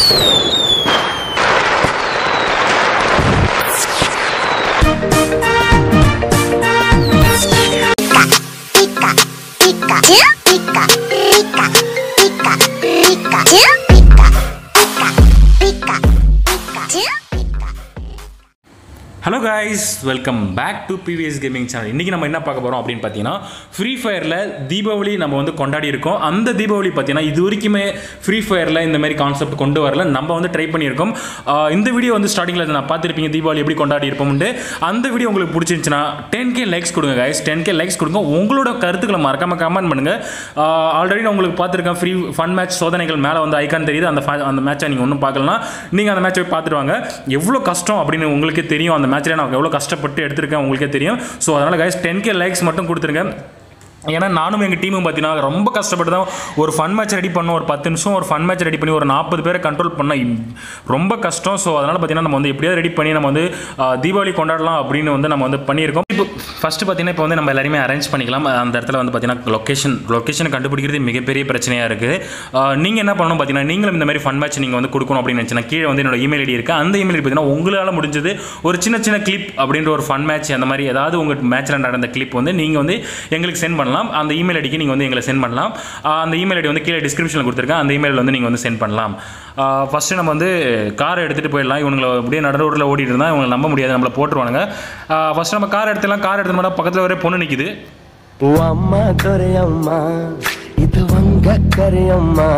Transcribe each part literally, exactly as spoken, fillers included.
Hello guys, welcome back to P V S Gaming channel. இன்னைக்கு நம்ம என்ன பார்க்க போறோம் அப்படினு பார்த்தீங்கன்னா Free Fireல தீபாவளி நம்ம வந்து கொண்டாடி இருக்கோம். அந்த தீபாவளி பார்த்தீங்கன்னா இது வரைக்குமே Free Fireல இந்த மாதிரி கான்செப்ட் கொண்டு வரல. நம்ம வந்து ட்ரை பண்ணியிருக்கோம். இந்த வீடியோ வந்து ஸ்டார்டிங்ல நான் பார்த்திருப்பீங்க தீபாவளி எப்படி கொண்டாடி இருப்போம்னு. அந்த வீடியோ உங்களுக்கு பிடிச்சிருந்துச்சுனா ten K லைக்ஸ் கொடுங்க guys. ten K லைக்ஸ் கொடுங்க. உங்களோட கருத்துக்களை மறக்காம கமெண்ட் பண்ணுங்க. ஆல்ரெடி நான் உங்களுக்கு பார்த்திருக்கேன் ஃப்ரீ ஃபன் மேட்ச் சோதனைகள் மேலே வந்து ஐகான் தெரியுது. அந்த அந்த மேட்சை நீங்கள் ஒன்றும் பார்க்கலனா நீங்கள் அந்த மேட்சை பார்த்துட்டு வாங்க. எவ்வளோ கஷ்டம் அப்படின்னு உங்களுக்கே தெரியும். அந்த மேட்ச்ல நான் எவ்வளோ கஷ்டப்பட்டு எடுத்திருக்கேன் உங்களுக்கே தெரியும். ஸோ அதனால் கைஸ் ten K லைக்ஸ் மட்டும் கொடுத்துருங்க. ஏன்னா நானும் எங்கள் டீமும் பார்த்தீங்கன்னா ரொம்ப கஷ்டப்பட்டு தான் ஒரு ஃபன் மேட்ச் ரெடி பண்ணோம். ஒரு பத்து நிமிஷம் ஒரு ஃபன் மேட்ச் ரெடி பண்ணி ஒரு நாற்பது பேரை கண்ட்ரோல் பண்ண ரொம்ப கஷ்டம். ஸோ அதனால் பார்த்தீங்கன்னா நம்ம வந்து எப்படியாவது ரெடி பண்ணி நம்ம வந்து தீபாவளி கொண்டாடலாம் அப்படின்னு வந்து நம்ம வந்து பண்ணியிருக்கோம். இப்போ ஃபஸ்ட்டு பார்த்தீங்கன்னா இப்போ வந்து நம்ம எல்லாருமே அரேஞ்ச் பண்ணிக்கலாம். அந்த இடத்துல வந்து பார்த்தீங்கன்னா லொக்கேஷன் லொக்கேஷனை கண்டுபிடிக்கிறது மிகப்பெரிய பிரச்சனையாக இருக்குது. நீங்கள் என்ன பண்ணணும் பார்த்தீங்கன்னா நீங்களும் இந்த மாதிரி ஃபன் மேட்ச் நீங்கள் வந்து கொடுக்கணும் அப்படின்னு நினச்சினா கீழே வந்து என்னோட இமெயில் ஐடி இருக்குது. அந்த இமெயில் ஐடி பார்த்தீங்கன்னா உங்களால் முடிஞ்சது ஒரு சின்ன சின்ன கிளிப் அப்படின்ற ஒரு ஃபன் மேட்ச் அந்த மாதிரி ஏதாவது உங்கள் மேட்ச்சில் நடந்த கிளிப் வந்து நீங்கள் வந்து எங்களுக்கு சென்ட் பண்ணலாம். அந்த இமெயில் ஐடிக்கு நீங்கள் வந்து எங்களை சென்ட் பண்ணலாம். அந்த இமெயில் ஐடி வந்து கீழே டிஸ்கிரிப்ஷனில் கொடுத்துருக்கேன். அந்த இமெயில் வந்து நீங்கள் வந்து சென்ட் பண்ணலாம். ஃபஸ்ட்டு நம்ம வந்து காரை எடுத்துகிட்டு போயிடலாம். இவங்களை அப்படியே நடு ரோட்டில் ஓடிட்டு இருந்தால் இவங்களை நம்ப முடியாது, நம்மளை போட்டுருவானுங்க. ஃபஸ்ட்டு நம்ம கார் எடுத்துலாம். கார் எடுத்து மட்டும் பக்கத்தில் ஒரே பொண்ணு நிற்கிது. அம்மா துரையம்மா இது வங்க கரையம்மா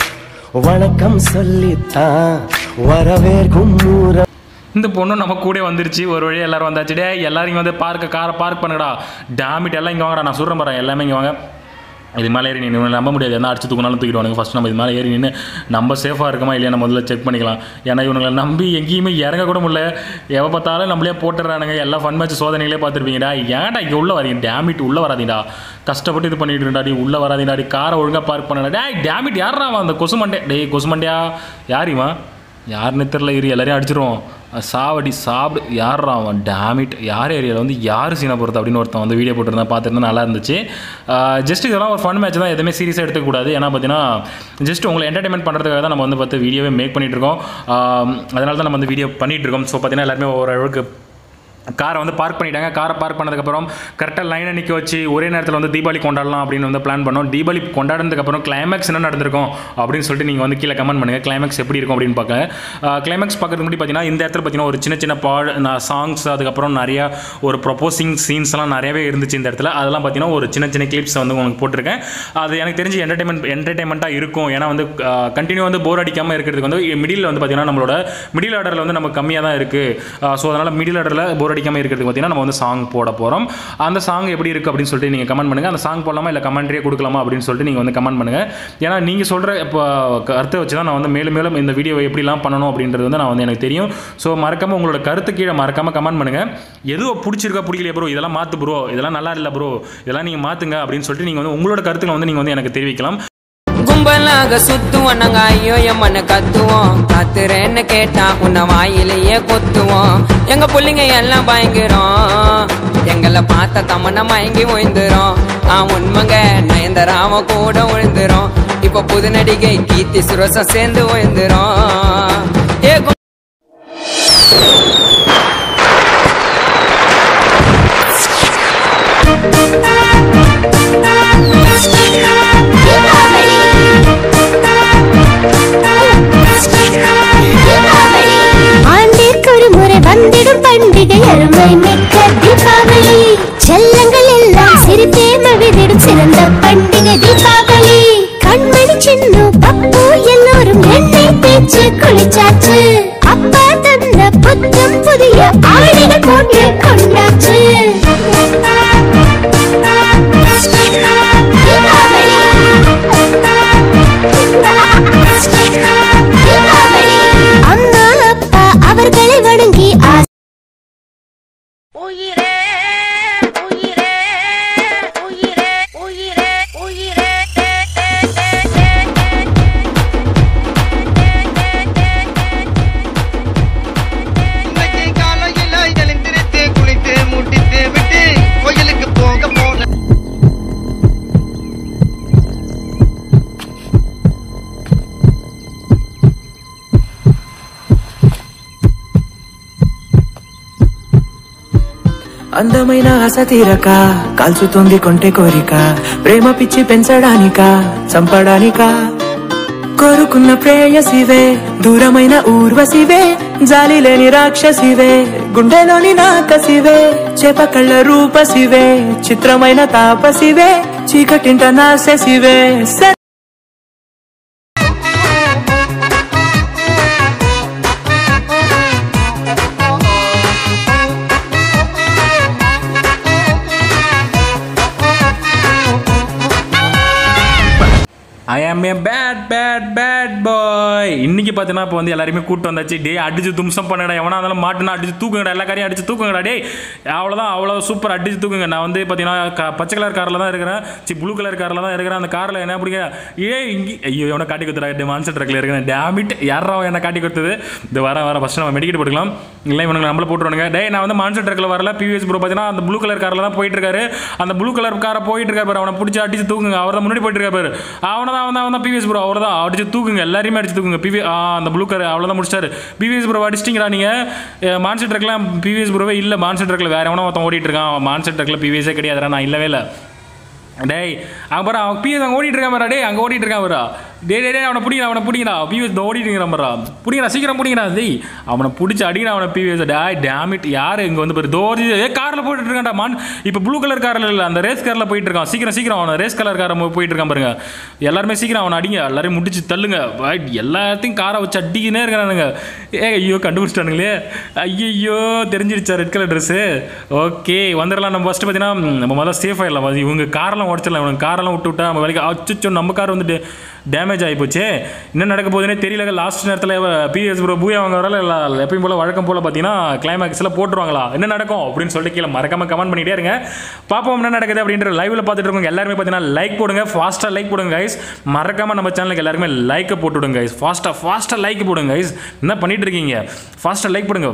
வணக்கம் சொல்லித்தான் வரவேற்கும் ஊர. இந்த பொண்ணு நம்ம கூட வந்துருச்சு. ஒரு வழியாக எல்லோரும் வந்தாச்சு. டே எல்லாரும் இங்கே வந்து பார்க்க காரை பார்க் பண்ணுங்கடா. டேமிட் எல்லாம் இங்கே வாங்கடா. நான் சொல்கிறேன் பாருங்க, எல்லாமே இங்கே வாங்க. இது மேலே ஏறி நின்று நம்ப முடியாது. எந்த அடிச்சு தூக்கினாலும் தூக்கிடுவானுங்க. ஃபஸ்ட் நம்ம இது மேலே ஏறி நின்று நம்ம சேஃபாக இருக்குமா இல்லையா நம்ம முதல்ல செக் பண்ணிக்கலாம். ஏன்னா இவங்களை நம்பி எங்கேயுமே இறங்க கூட முடியல. எவ பார்த்தாலும் நம்மளே போட்டுறானுங்க. எல்லாம் ஃபன் மேட்ச் சோதனைகளே பார்த்துருப்பீங்கடா. ஏன்டா இங்கே உள்ளே வரீங்க? டேமிட் உள்ளே வராதீங்கடா. கஷ்டப்பட்டு இது பண்ணிட்டு இருந்தாடி. உள்ளே வராதீங்கடாடி. காரை ஒழுங்காக பார்க் பண்ணடா. டே டேமிட் யாரா அந்த கொசுமண்டே? டே கொசுமண்டியா யாரிமா? யாருன்னு தெரில. இரு எல்லாரையும் அடிச்சிருவோம். சாவடி சாப்பிடு. யாரா அவன்? டேமிட் யார் ஏரியாவில் வந்து யார் சீனை பொறுத்து அப்படின்னு ஒருத்தன் வந்து வீடியோ போட்டுருந்தா பார்த்துருந்தா நல்லா இருந்துச்சு. ஜஸ்ட் இதெல்லாம் ஒரு ஃபன் மேட்ச் தான். எதுவுமே சீரியஸாக எடுத்துக்கூடாது. ஏன்னா பார்த்தீங்கன்னா ஜஸ்ட் உங்களை என்டர்டைன்மெண்ட் பண்ணுறதுக்காக தான் நம்ம வந்து பார்த்து வீடியோவே மேக் பண்ணிகிட்ருக்கோம். அதனால தான் நம்ம வந்து வீடியோ பண்ணிகிட்ருக்கோம். ஸோ பார்த்தீங்கன்னா எல்லாருமே ஓரளவுக்கு காரை வந்து பார்க் பண்ணிட்டாங்க. காரை பார்க் பண்ணதுக்கப்புறம் கரெக்டாக லைனை நிற்க வச்சு ஒரே நேரத்தில் வந்து தீபாவளி கொண்டாடலாம் அப்படின்னு வந்து பிளான் பண்ணோம். தீபாவளி கொண்டாடுறதுக்கப்புறம் கிளைமேக்ஸ் என்ன நடந்திருக்கும் அப்படின்னு சொல்லிட்டு நீங்கள் வந்து கீழே கமெண்ட் பண்ணுங்கள். கிளைமேக்ஸ் எப்படி இருக்கும் அப்படின்னு பார்க்க. கிளைமேக்ஸ் பார்க்கறதுக்கு முன்னாடி பார்த்தீங்கன்னா இந்த இடத்துல பார்த்தீங்கன்னா ஒரு சின்ன சின்ன பாட் சாங்ஸ் அதுக்கப்புறம் நிறையா ஒரு ப்ரொப்போசிங் சீன்ஸ்லாம் நிறையவே இருந்துச்சு இந்த இடத்துல. அதெல்லாம் பார்த்தீங்கன்னா ஒரு சின்ன சின்ன கிளிப்ஸ் வந்து உங்களுக்கு போட்டிருக்கேன். அது எனக்கு தெரிஞ்சு என்டர்டைன்மெண்ட் என்டர்டைன்மெண்ட்டாக இருக்கும். ஏன்னா வந்து கண்டினியூ வந்து போர் அடிக்காமல் இருக்கிறதுக்கு வந்து மிடில் வந்து பார்த்தீங்கன்னா நம்மளோட மிடில் ஆர்டரில் வந்து நம்ம கம்மியாக தான் இருக்குது. ஸோ அதனால் மிடில் ஆர்டரில் போர் அடிக்காமல் இருக்கிறது பார்த்தீங்கன்னா நம்ம வந்து சாங் போட போகிறோம். அந்த சாங் எப்படி இருக்குது அப்படின்னு சொல்லிட்டு நீங்கள் கமெண்ட் பண்ணுங்கள். அந்த சாங் போடலாமா இல்லை கமெண்ட்ரியே கொடுக்கலாமா அப்படின்னு சொல்லிட்டு நீங்கள் வந்து கமெண்ட் பண்ணுங்கள். ஏன்னா நீங்கள் சொல்கிற இப்போ கருத்தை வச்சு தான் நான் வந்து மேலும் மேலும் இந்த வீடியோ எப்படிலாம் பண்ணணும் அப்படின்றது வந்து நான் வந்து எனக்கு தெரியும். ஸோ மறக்காமல் உங்களோட கருத்து கீழே மறக்காமல் கமெண்ட் பண்ணுங்கள். எதுவும் பிடிச்சிருக்கா பிடிக்கலையா ப்ரோ, இதெல்லாம் மாற்று ப்ரோ, இதெல்லாம் நல்லா இல்லை ப்ரோ, இதெல்லாம் நீங்கள் மாற்றுங்க அப்படின்னு சொல்லிட்டு நீங்கள் வந்து உங்களோட கருத்துக்களை வந்து நீங்கள் வந்து எனக்கு தெரிவிக்கலாம். கும்பலாக சுத்துவோம் நாங்க ஐயோ எம்மன்னு கத்துவோம். கத்துறேன்னு கேட்டா உன்ன வாயிலேயே கொத்துவோம். எங்க பிள்ளைங்க எல்லாம் பயங்கரம். எங்களை பார்த்த தமன மயங்கி விழுந்துரும். நான் உண்மைங்க நயன்தராம கூட விழுந்துரும். இப்ப புது நடிகை கீர்த்தி சுரேஷும் சேர்ந்து விழுந்துரும். ஏ வந்திடும் பண்டிகை அருமை மிக்க தீபாவளி. செல்லங்கள் எல்லாம் சிரித்தே மகிழ்ந்திடும் சிறந்த பண்டிகை தீபாவளி. கண்மணி சின்ன பப்பு எல்லோரும் எண்ணெய் தேய்ச்சு குளிச்சாச்சு. அப்பா தந்த புத்தம் புதிய ஆடைகள் போட்டு கொண்டாச்சு. அம்மா அப்பா அவர்களை வணங்கி உயிரே உயிரே உயிரே உயிரே உயிரே இன்னைக்கு காலையில எழுந்திருத்து குளித்து అందమైన ఆశ తీరక కాల్చుతుంది కొంటె కోరిక ప్రేమ పిచ్చి పెంచడానిక చంపడానిక కోరుకున్న ప్రేయసివే దూరమైన ఊర్వశివే జాలి లేని రాక్షసివే గుండెలోని నాకసివే చేప కళ్ళ రూపసివే చిత్రమైన తాపసివే చీకటింట నాశసివే I am a bad bad bad boy. இன்னைக்கு பார்த்தீங்கன்னா இப்போ வந்து எல்லாருமே கூப்பிட்டு வந்தாச்சு. டே அடிச்சு தும்சம் பண்ணடா, எவனா இருந்தாலும் மாட்டுனா அடிச்சு தூக்குங்கடா, எல்லா காரையும் அடிச்சு தூக்குங்கடா. டே அவ்வளோதான், அவ்வளோ சூப்பர் அடிச்சு தூக்குங்க. நான் வந்து பார்த்தீங்கன்னா பச்சை கலர் காரில் தான் இருக்கிறேன், சி ப்ளூ கலர் காரில் தான் இருக்கிறேன். அந்த காரில் என்ன பிடிக்க ஏ இங்கே ஐயோ எவனை காட்டி கொடுத்துடா, மான்சர் ட்ரக்கில் இருக்கிறேன். டேமிட் யாரா என்ன காட்டி கொடுத்தது. இது வர வர ஃபஸ்ட்டு நம்ம மெடிக்கெட் போட்டுக்கலாம், இல்லை இவனுக்கு நம்மள போட்டுருவானுங்க. டே நான் வந்து மான்சர் ட்ரக்கில் வரல, பிவிஎஸ் ப்ரோ பார்த்தீங்கன்னா அந்த ப்ளூ கலர் காரில் தான் போயிட்டு இருக்காரு. அந்த ப்ளூ கலர் காரை போயிட்டு இருக்காரு பாரு, அவனை பிடிச்சி அடிச்சு தூக்குங்க. அவர் தான் முன்னாடி போயிட்டு இருக்காரு பாரு, அவனை தான் அவன் தான் பிவிஎஸ் ப்ரோ, அவர் தான் அடிச்சு தூக்குங்க, எல்லாரையுமே அடிச்சு தூக்குங்க. பிவி அந்த ப்ளூ கலர் அவ்வளோதான் முடிச்சாரு. பிவிஎஸ் ப்ரோ அடிச்சிட்டிங்களா நீங்கள்? மான்சர் ட்ரக்லாம் பிவிஎஸ் ப்ரோவே இல்லை, மான்சர் ட்ரக்கில் வேற எவனோ ஒருத்தன் ஓடிட்டு இருக்கான். மான்சர் ட்ரக்கில் பிவிஎஸே கிடையாதுடா, நான் இல்லவே இல்லை. டேய் அங்கே பாரு, அவன் பிஎஸ் அங்கே ஓடிட்டு இருக்கான் பாரா. டே அங்கே ஓடிட்டு இருக்கான் பாரா. டே டே டே அவனை பிடிக்கிறா, அவனை பிடிக்கிறா. பிவிஎஸ் ஓடிட்டு இருக்கிறான் பாரா, பிடிக்கிறா சீக்கிரம் பிடிக்கிறா. டேய் அவனை பிடிச்சி அடிக்கிறா அவனை பிவிஎஸ். டேய் டேமிட் யார் இங்கே வந்து பாரு தோரி ஏ காரில் போயிட்டு இருக்கான்டா. மான் இப்போ ப்ளூ கலர் காரில் இல்லை, அந்த ரேஸ் காரில் போயிட்டு இருக்கான். சீக்கிரம் சீக்கிரம் அவனை ரேஸ் கலர் காரை போயிட்டு இருக்கான் பாருங்க. எல்லாருமே சீக்கிரம் அவனை அடிங்க, எல்லாரையும் முடிச்சு தள்ளுங்க. எல்லாத்தையும் காரை வச்சு அடிக்கினே இருக்கிறானுங்க. ஏ ஐயோ கண்டுபிடிச்சிட்டானுங்களே, ஐயோ தெரிஞ்சிருச்சா ரெட் கலர் ட்ரெஸ்ஸு. ஓகே வந்துடலாம். நம்ம ஃபஸ்ட்டு பார்த்தீங்கன்னா நம்ம முதல்ல சேஃப் ஆகிடலாம். இவங்க காரெல்லாம் உடச்சிடலாம், இவங்க காரெல்லாம் விட்டு விட்டா நம்ம வேலைக்கு அச்சோ நம்ம கார் வந்துட்டு டேமேஜ் ஆகி போச்சு. என்ன நடக்க போகுதுன்னே தெரியல. லாஸ்ட் நேரத்தில் பிஎஸ் ப்ரோ பூயா அவங்க வரல, இல்லை எப்பயும் போல் வழக்கம் போல் பார்த்தீங்கன்னா கிளைமேக்ஸில் போட்டுருவாங்களா, என்ன நடக்கும் அப்படின்னு சொல்லிட்டு கீழே மறக்காமல் கமெண்ட் பண்ணிகிட்டே இருங்க. பார்ப்போம் என்ன நடக்குது அப்படின்ற. லைவில் பார்த்துட்டு இருக்கவங்க எல்லாருமே பார்த்தீங்கன்னா லைக் போடுங்க, ஃபாஸ்ட்டாக லைக் போடுங்க கைஸ். மறக்காமல் நம்ம சேனலுக்கு எல்லாருமே லைக்கை போட்டுவிடுங்க கைஸ். ஃபாஸ்ட்டாக ஃபாஸ்ட்டாக லைக் போடுங்க கைஸ். என்ன பண்ணிட்டு இருக்கீங்க? ஃபாஸ்ட்டாக லைக் போடுங்க.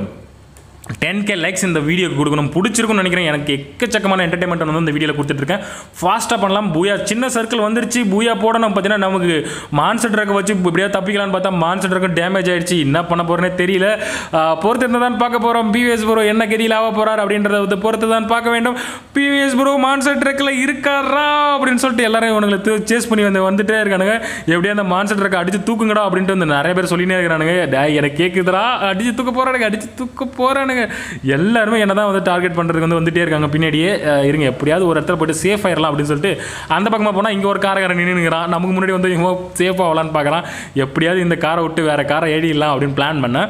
டென் கே லைக்ஸ் இந்த வீடியோக்கு கொடுக்கணும். பிடிச்சிருக்குன்னு நினைக்கிறேன். எனக்கு எக்கச்சக்கமான என்டர்டைன்மெண்ட் வந்து இந்த வீடியோவில் கொடுத்துட்ருக்கேன். ஃபாஸ்ட்டாக பண்ணலாம். பூயா சின்ன சர்க்கிள் வந்துருச்சு, பூயா போடணும். பார்த்தீங்கன்னா நமக்கு மான்சர் ட்ரக்கை வச்சு இப்படியா தப்பிக்கலான்னு பார்த்தா மான்சர் ட்ரக்கும் டேமேஜ் ஆகிடுச்சு. என்ன பண்ண போகிறேன்னே தெரியல. பொறுத்து இருந்தால் தான் பார்க்க போகிறோம். பிவிஎஸ் ப்ரோ என்ன கெதியில் ஆக போகிறார் அப்படின்றத வந்து பொறுத்து தான் பார்க்க வேண்டும். பிவிஎஸ் ப்ரோ மான்சர் ட்ரக்கில் இருக்காரா அப்படின்னு சொல்லிட்டு எல்லாரும் இவனுங்களை சேஸ் பண்ணி வந்து வந்துட்டே இருக்கானுங்க. எப்படியா அந்த மான்சர் ட்ரக்கை அடிச்சு தூக்குங்கடா அப்படின்ட்டு வந்து நிறைய பேர் சொல்லினே இருக்கிறானுங்க. டே எனக்கு கேட்குதுடா, அடிச்சு தூக்க போகிறானுங்க, அடிச்சு தூக்க போகிறானுங்க. எல்லாருமே என்ன தான் வந்து டார்கெட் பண்ணுறதுக்கு வந்து வந்துட்டே இருக்காங்க பின்னாடியே. இருங்க எப்படியாவது ஒரு இடத்துல போய்ட்டு சேஃப் ஆயிடலாம் அப்படின்னு சொல்லிட்டு அந்த பக்கமாக போனால் இங்கே ஒரு காரக்காரன் நின்றுங்கிறான். நமக்கு முன்னாடி வந்து இவங்க சேஃப் ஆகலான்னு பார்க்குறான். எப்படியாவது இந்த காரை விட்டு வேறு காரை ஏடிடலாம் அப்படின்னு பிளான் பண்ணேன்.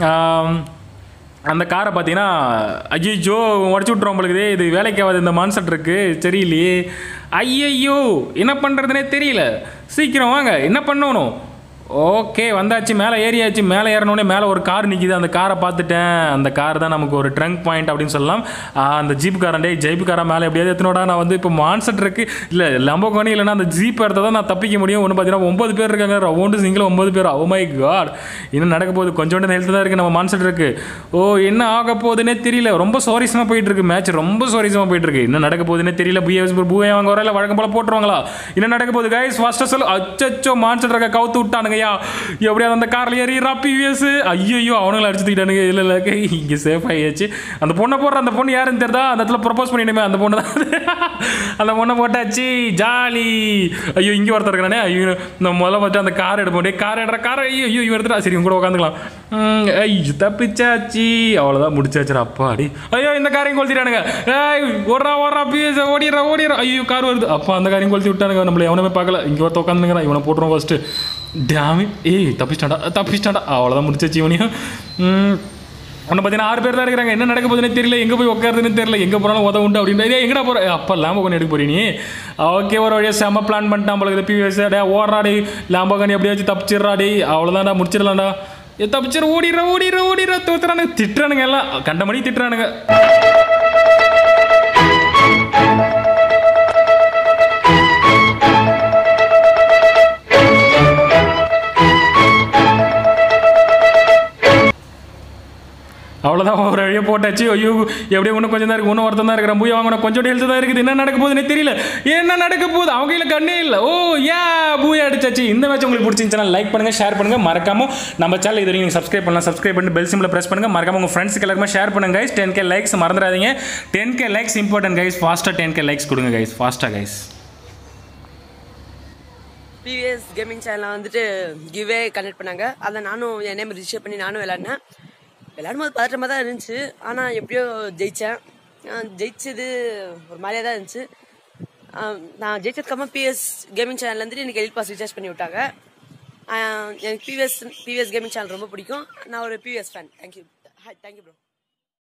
அந்த காரை பார்த்தீங்கன்னா ஐயோ உடச்சி விட்ருவோம் உங்களுக்கு. இது வேலைக்கு ஆகாது இந்த மான்சர் இருக்கு, சரியில்லையே. ஐயையோ என்ன பண்ணுறதுனே தெரியல. சீக்கிரம் வாங்க, என்ன பண்ணணும்? ஓகே வந்தாச்சு, மேலே ஏறியாச்சு. மேலே ஏறினோடனே மேலே ஒரு கார் நிற்கிது. அந்த காரை பார்த்துட்டேன். அந்த கார் தான் நமக்கு ஒரு ட்ரங்க் பாயிண்ட் அப்படின்னு சொல்லலாம். அந்த ஜீப் காரண்டே ஜீப் காரை மேலே எப்படியாவது எத்தனோட நான் வந்து இப்போ மான்சர் ட்ரக்கு இல்லை லம்போர்கினி இல்லைன்னா அந்த ஜீப் எடுத்தால் தான் நான் தப்பிக்க முடியும். ஒன்று பார்த்தீங்கன்னா ஒம்பது பேர் இருக்காங்க, ரவுண்டு சிங்கிள் ஒம்பது பேர். ஓ மை காட், இன்னும் நடக்க போகுது. கொஞ்சோண்டு ஹெல்த் தான் இருக்குது நம்ம மான்சர் ட்ரக்கு. ஓ என்ன ஆக போகுதுன்னே தெரியல. ரொம்ப சோரிசமாக போயிட்டு இருக்கு மேட்ச், ரொம்ப சோரிசமாக போயிட்டு இருக்கு. என்ன நடக்க போகுதுன்னே தெரியல. பிஎஸ் பூயா வாங்க வரல, வழக்கம் போல் போட்டுருவாங்களா? என்ன நடக்க போகுது கைஸ்? ஃபர்ஸ்ட் சொல்லு. அச்சோ மான்சர் ட்ரக்கை கவுத்து விட்டானுங்க. எப்படியாவது அந்த காரில் ஏறிடுறா பிவிஎஸ். ஐயோ அவனுங்களை அடிச்சு தூக்கிட்டானுங்க. இல்லை இல்லை இங்கே சேஃப் ஆகியாச்சு. அந்த பொண்ணை போடுற அந்த பொண்ணு யாருன்னு தெரியுதா? அந்த இடத்துல ப்ரப்போஸ் பண்ணிடுமே அந்த பொண்ணு தான். அந்த பொண்ணை போட்டாச்சு, ஜாலி. ஐயோ இங்கே ஒருத்தர் இருக்கிறானே. ஐயோ நம்ம முதல்ல பார்த்து அந்த கார் எடுப்போம். கார் எடுற கார் ஐயோ ஐயோ இவன் எடுத்துட்டா. சரி கூட உட்காந்துக்கலாம். ஐயோ தப்பிச்சாச்சு, அவ்வளோதான் முடிச்சாச்சு. அப்பாடி ஐயோ இந்த காரையும் கொளுத்திட்டானுங்க. ஏய் ஓடுறா ஓடுறா பிவிஎஸ் ஓடிடுறா ஓடிடுறா. ஐயோ கார் வருது. அப்போ அந்த காரையும் கொளுத்தி விட்டானுங்க. நம்மளை எவனுமே பார்க்கல. இங்கே ஒருத்த உட்காந்துங்கிறான். இவனை போட்டுருவோம் ஃபஸ்ட்டு. டேமிட் ஏய் தப்பிச்சிட்டாண்டா தப்பிச்சிட்டாண்டா. அவ்வளோதான் முடிச்சாச்சு இவனையும். ஒன்று பார்த்தீங்கன்னா ஆறு பேர் தான் இருக்கிறாங்க. என்ன நடக்க போகுதுன்னு தெரியல, எங்கே போய் உட்காருதுன்னு தெரியல, எங்கே போனாலும் உதவு உண்டு அப்படின்ற எங்கடா போகிற. அப்போ லாம்போகனி எடுக்க போறீ நீ? ஓகே ஒரு வழியாக செம்ம பிளான் பண்ணிட்டான் நம்மளுக்கு பிவிஎஸ். டே ஓடுறாடி லாம்போகனி எப்படியாச்சும் தப்பிச்சிடுறாடி. அவ்வளோதான்டா முடிச்சிடலாம்டா. ஏ தப்பிச்சிட ஓடிடுற ஓடிடுற ஓடிடுற தோத்துறானுங்க. திட்டுறானுங்க எல்லாம் கண்டமணி திட்டுறானுங்க. அவ்வளோதான் ஒரு வழியாக போட்டாச்சு. ஐயோ எப்படியும் இன்னும் கொஞ்சம் தான் இருக்குது, இன்னும் ஒருத்தன் தான் இருக்கிறான். பூயா வாங்கின கொஞ்சம் ஹெல்த் தான் இருக்குது. என்ன நடக்க போகுதுன்னே தெரியல, என்ன நடக்க போகுது, அவங்க கையில் கண்ணே இல்லை. ஓ ஏ பூயா அடிச்சாச்சு. இந்த மேட்ச் உங்களுக்கு பிடிச்சிருந்துச்சுன்னா லைக் பண்ணுங்கள், ஷேர் பண்ணுங்கள். மறக்காம நம்ம சேனல் இது நீங்கள் சப்ஸ்கிரைப் பண்ணலாம். சப்ஸ்கிரைப் பண்ணி பெல் சிம்பில் ப்ரெஸ் பண்ணுங்கள். மறக்காம உங்கள் ஃப்ரெண்ட்ஸுக்கு எல்லாருமே ஷேர் பண்ணுங்க கைஸ். டென் கே லைக்ஸ் மறந்துடாதீங்க. Ten K likes important guys. ஃபாஸ்ட்டாக டென் கே லைக்ஸ் கொடுங்க கைஸ், ஃபாஸ்ட்டாக கைஸ். பிவிஎஸ் கேமிங் சேனலில் வந்துட்டு கிவ்வே கனெக்ட் பண்ணாங்க. அதை நானும் என் நேம் ரிஜிஸ்டர் பண்ணி நானும் விளையாடினேன். விளையாடும் போது பதற்றமாக தான் இருந்துச்சு, ஆனால் எப்படியோ ஜெயித்தேன். ஜெயிச்சது ஒரு மாதிரியாக தான் இருந்துச்சு. நான் ஜெயிச்சதுக்கப்புறம் பிவிஎஸ் கேமிங் சேனல் வந்துட்டு எனக்கு எலிட் பாஸ் ரீசார்ஜ் பண்ணி விட்டாங்க. எனக்கு பிவிஎஸ் பிவிஎஸ் கேமிங் சேனல் ரொம்ப பிடிக்கும். நான் ஒரு BVS fan. Thank you thank you bro.